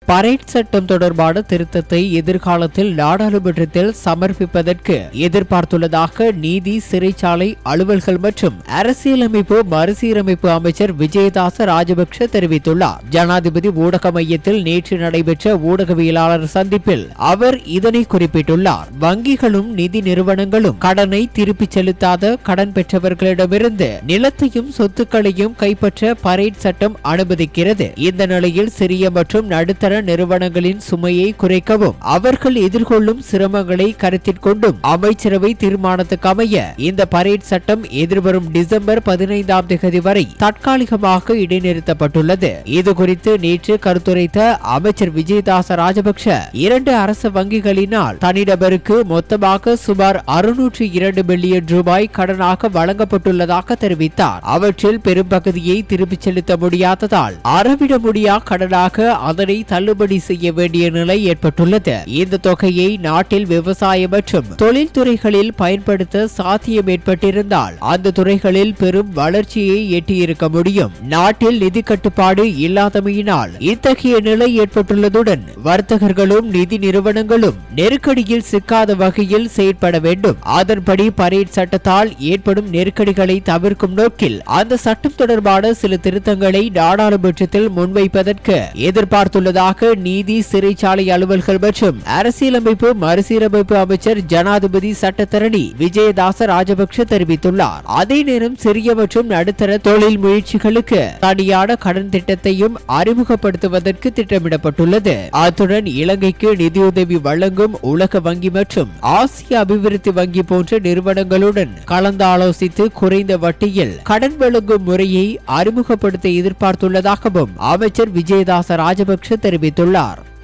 Parade சட்டம் தொடர்பான திருத்தத்தை எதிர்காலத்தில் நாடாளுமன்றத்தில் சமர்ப்பிப்பதற்கு எதிர்பார்த்துள்ளதாக நீதி, சிறைச்சாலை அலுவல்கள் மற்றும் அரசியலமைப்பு மறுசீரமைப்பு அமைச்சர் விஜயதாச ராஜபக்ஷ தெரிவித்துள்ளார். ஜனாதிபதி ஊடக மையத்தில் நேற்று நடைபெற்ற ஊடகவியலாளர் சந்திப்பில் அவர் இதனை குறிப்பிட்டுள்ளார். வங்கிகளும் நிதி நிறுவனங்களும் கடனை திருப்பிச் செலுத்தாத கடன் பெற்றவர்களிடமிருந்து நிலத்தையும் சொத்துக்களையும் கைப்பற்ற பரேட் சட்டம் அனுமதிக்கிறது. இந்த நிலையில் சிறிய மற்றும் நடுத்தர நிறுவனங்களின் சுமையை குறைக்கவும் அவர்கள் எதிர்கொள்ளும் சிரமங்களை கருத்தில் கொண்டும் அமைச்சரவை தீர்மானத்துக்கு அமைய இந்த பரேட் சட்டம் எதிர்வரும் டிசம்பர் 15ஆம் தேதி வரை தற்காலிகமாக இடைநிறுத்தப்பட்டுள்ளது. இதுகுறித்து நேற்று கருத்துரைத்த அமைச்சர் விஜயதாச ராஜபக்ஷ 2 அரசு வங்கிகளினால் தனிநபருக்கு மொத்தமாக சுமார் 602 பில்லியன் ரூபாய் கடனாக வழங்கப்பட்டுள்ளதாக தெரிவித்தார். அவற்றில் பெரும்பகுதியை திருப்பிச் செலுத்த முடியாததால் அறவிட முடியா கடனாக அதனை தள்ளுபடி செய்ய வேண்டிய நிலை ஏற்பட்டுள்ளது. இந்த தொகையை நாட்டில் விவசாய மற்றும் தொழில்துறைகளில் பயன்படுத்த சாத்தியம் ஏற்பட்டிருந்தால் அந்த துறைகளில் பெரும் வளர்ச்சியை எட்டியிருக்க முடியும். நாட்டில் நிதி கட்டுப்பாடு இல்லாதமையினால் இத்தகைய நிலை ஏற்பட்டுள்ளதுடன் வர்த்தகர்களும் நிதி நிறுவனங்களும் நெருக்கடியில் சிக்காத வகையில் செயற்பட வேண்டும். அதன்படி பரேட் சட்டத்தால் ஏற்படும் நெருக்கடிகளை தவிர்க்கும் நோக்கில் அந்த சட்டம் தொடர்பான சில திருத்தங்களை நாடாளுமன்றத்தில் முன்வைப்பதற்கு எதிர்பார்த்துள்ளதாக நீதி, சிறைச்சாலை அலுவல்கள் மற்றும் அரசியலமைப்பு மறுசீரமைப்பு அமைச்சர் ஜனாதிபதி சட்டத்தரணி விஜயதாச ராஜபக்ஷ தெரிவித்துள்ளார். அதே நேரம் சிறிய மற்றும் நடுத்தர தொழில் முயற்சிகளுக்கு தனியான கடன் திட்டத்தையும் அறிமுகப்படுத்துவதற்கு திட்டமிடப்பட்டுள்ளது. அத்துடன் இலங்கைக்கு நிதியுதவி வழங்கும் உலக வங்கி மற்றும் ஆசிய அபிவிருத்தி வங்கி போன்ற நிறுவனங்களுடன் கலந்தாலோசித்து குறைந்த வட்டியில் கடன் வழங்கும் முறையை அறிமுகப்படுத்த எதிர்பார்த்துள்ளதாகவும் அமைச்சர் விஜயதாச ராஜபக்ஷ தெரிவித்துள்ளார்.